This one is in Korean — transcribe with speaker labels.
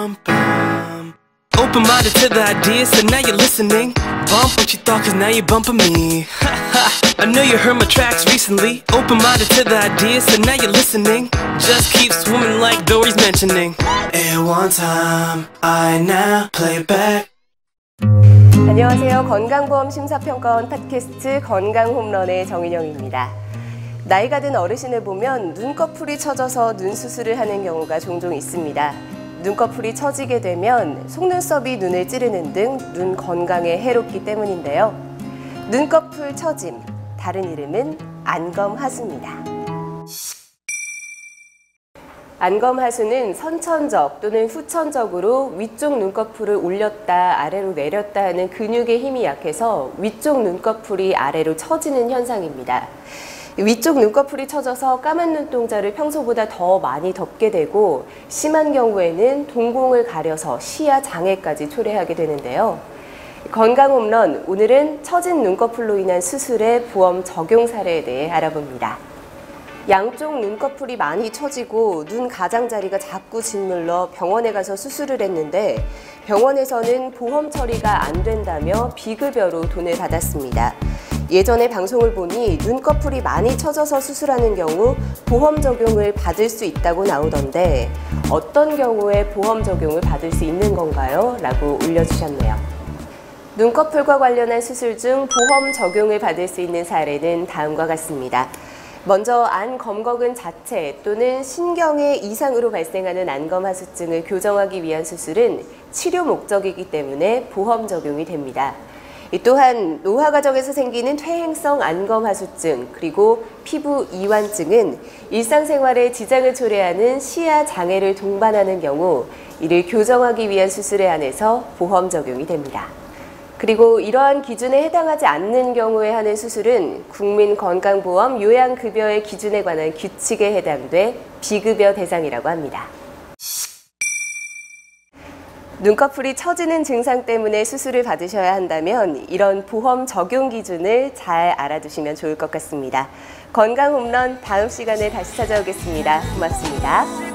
Speaker 1: bum. Open-minded to the idea, so now you're listening. Bump what you thought, cause now you're bumping me. I know you heard my tracks recently. Open-minded to the idea, so now you're listening. Just keep swimming like Dory's mentioning. And one time, I now play back.
Speaker 2: 안녕하세요. 건강보험 심사평가원 팟캐스트 건강홈런의 정인영입니다. 나이가 든 어르신을 보면 눈꺼풀이 처져서 눈 수술을 하는 경우가 종종 있습니다. 눈꺼풀이 처지게 되면 속눈썹이 눈을 찌르는 등 눈 건강에 해롭기 때문인데요. 눈꺼풀 처짐, 다른 이름은 안검하수입니다. 안검하수는 선천적 또는 후천적으로 위쪽 눈꺼풀을 올렸다 아래로 내렸다 하는 근육의 힘이 약해서 위쪽 눈꺼풀이 아래로 처지는 현상입니다. 위쪽 눈꺼풀이 처져서 까만 눈동자를 평소보다 더 많이 덮게 되고 심한 경우에는 동공을 가려서 시야 장애까지 초래하게 되는데요. 건강홈런, 오늘은 처진 눈꺼풀로 인한 수술의 보험 적용 사례에 대해 알아봅니다. 양쪽 눈꺼풀이 많이 처지고 눈 가장자리가 자꾸 짓눌러 병원에 가서 수술을 했는데 병원에서는 보험 처리가 안 된다며 비급여로 돈을 받았습니다. 예전에 방송을 보니 눈꺼풀이 많이 처져서 수술하는 경우 보험 적용을 받을 수 있다고 나오던데 어떤 경우에 보험 적용을 받을 수 있는 건가요? 라고 올려주셨네요. 눈꺼풀과 관련한 수술 중 보험 적용을 받을 수 있는 사례는 다음과 같습니다. 먼저 안검거근 자체 또는 신경의 이상으로 발생하는 안검하수증을 교정하기 위한 수술은 치료 목적이기 때문에 보험 적용이 됩니다. 또한 노화 과정에서 생기는 퇴행성 안검하수증 그리고 피부 이완증은 일상생활에 지장을 초래하는 시야 장애를 동반하는 경우 이를 교정하기 위한 수술에 한해서 보험 적용이 됩니다. 그리고 이러한 기준에 해당하지 않는 경우에 하는 수술은 국민건강보험 요양급여의 기준에 관한 규칙에 해당돼 비급여 대상이라고 합니다. 눈꺼풀이 처지는 증상 때문에 수술을 받으셔야 한다면 이런 보험 적용 기준을 잘 알아두시면 좋을 것 같습니다. 건강홈런 다음 시간에 다시 찾아오겠습니다. 고맙습니다.